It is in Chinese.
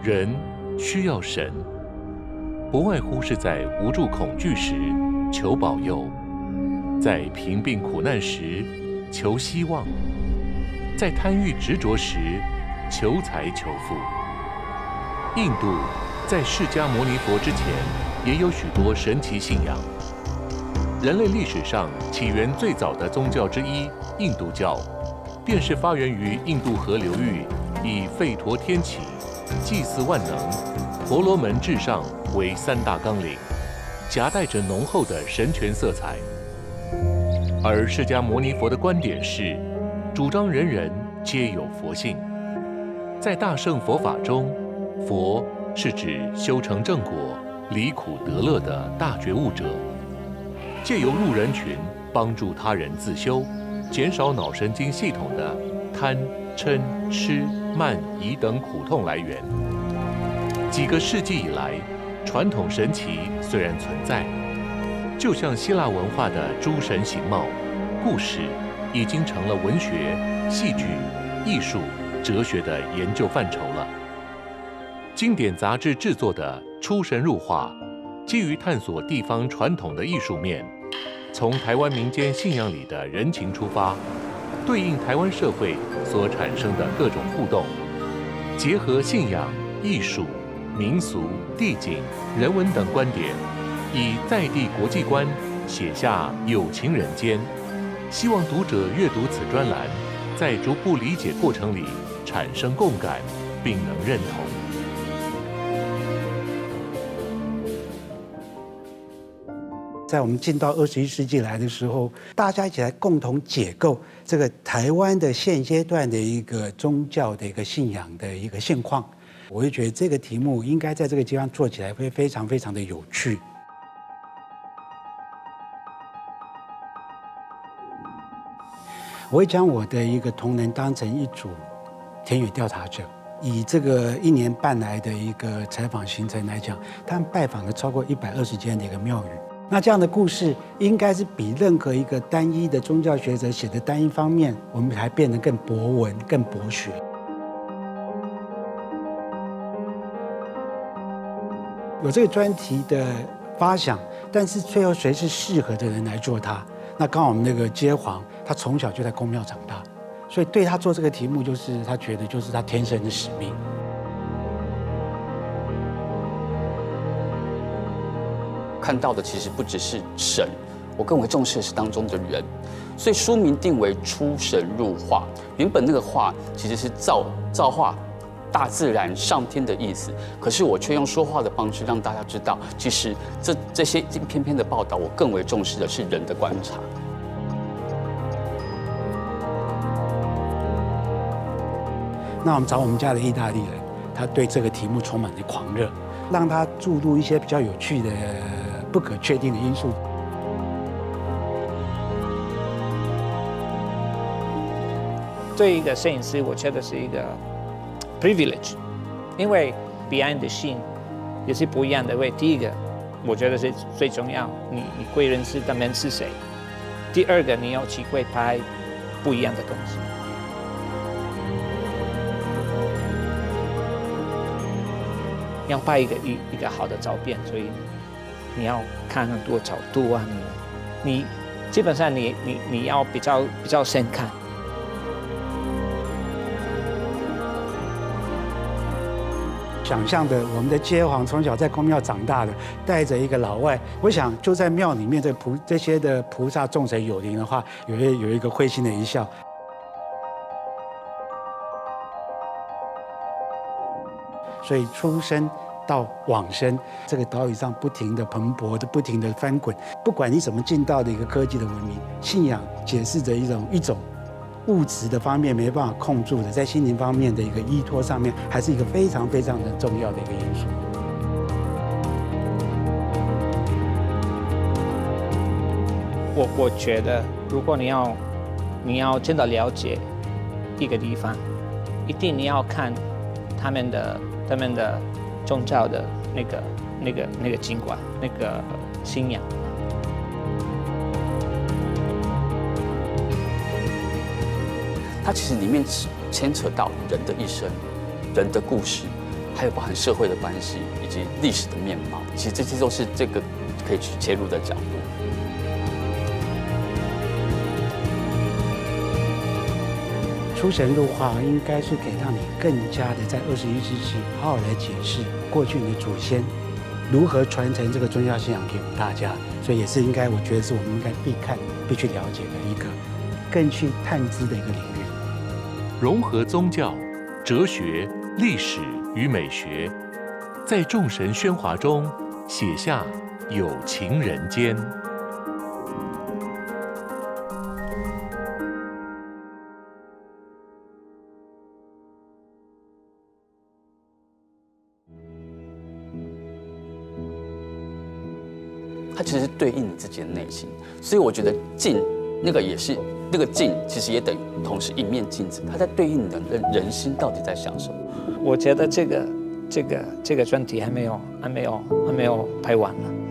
人需要神，不外乎是在无助恐惧时求保佑，在贫病苦难时求希望，在贪欲执着时求财求富。印度在释迦牟尼佛之前也有许多神奇信仰。人类历史上起源最早的宗教之一印度教，便是发源于印度河流域，以吠陀天启、祭祀万能、婆罗门至上为三大纲领，夹带着浓厚的神权色彩。而释迦牟尼佛的观点是，主张人人皆有佛性。在大乘佛法中，佛是指修成正果、离苦得乐的大觉悟者，借由入人群帮助他人自修，减少脑神经系统的贪、嗔、痴、慢、疑等苦痛来源。几个世纪以来，传统神奇虽然存在，就像希腊文化的诸神形貌、故事，已经成了文学、戏剧、艺术、哲学的研究范畴了。经典杂志制作的《出神入化》，基于探索地方传统的艺术面，从台湾民间信仰里的人情出发，对应台湾社会所产生的各种互动，结合信仰、艺术、民俗、地景、人文等观点，以在地国际观写下有情人间，希望读者阅读此专栏，在逐步理解过程里产生共感，并能认同。 在我们进到21世纪来的时候，大家一起来共同解构这个台湾的现阶段的一个宗教的一个信仰的一个现况。我会觉得这个题目应该在这个地方做起来会非常非常的有趣。我会将我的一个同仁当成一组田野调查者，以这个1年半来的一个采访行程来讲，他们拜访了超过120间的一个庙宇。那这样的故事应该是比任何一个单一的宗教学者写的单一方面，我们还变得更博文、更博学。有这个专题的发想，但是最后谁是适合的人来做它？那刚好我们那个街坊，他从小就在公庙长大，所以对他做这个题目，就是他觉得就是他天生的使命。 看到的其实不只是神，我更为重视的是当中的人，所以书名定为出神入化。原本那个化其实是造化、大自然、上天的意思，可是我却用说话的方式让大家知道，其实这些篇篇的报道，我更为重视的是人的观察。 那我们找我们家的意大利人，他对这个题目充满了狂热，让他注入一些比较有趣的、不可确定的因素。 对一个摄影师，我觉得是一个 privilege， 因为 behind the scene 也是不一样的。因为第一个，我觉得是最重要，你会认识他们是谁；第二个，你有机会拍不一样的东西。要拍一个好的照片，所以你要看很多角度啊，你基本上你要比较深看。 想象的我们的街坊从小在公庙长大的，带着一个老外，我想就在庙里面这些的菩萨众神有灵的话，有一个会心的一笑。所以出生到往生，这个岛屿上不停的蓬勃的、不停的翻滚。不管你怎么进到的一个科技的文明，信仰解释着一种物质的方面没办法控住的，在心灵方面的一个依托上面，还是一个非常非常的重要的一个因素。 我觉得，如果你要真的了解一个地方，一定你要看他们的宗教的那个经管那个信仰。 它其实里面牵扯到人的一生、人的故事， 还有包含社会的关系以及历史的面貌，其实这些都是这个可以去切入的角度。 出神入化应该是可以让你更加的在21世纪好好来解释过去你的祖先如何传承这个宗教信仰给我们大家，所以也是应该，我觉得是我们应该必看、必去了解的一个更去探知的一个领域。 融合宗教、哲学、历史与美学，在众神喧哗中写下有情人间。 它其实是对应你自己的内心，所以我觉得镜那个也是那个镜，其实也等于同时一面镜子，它在对应你的人心到底在想什么。 我觉得这个专题还没有拍完呢。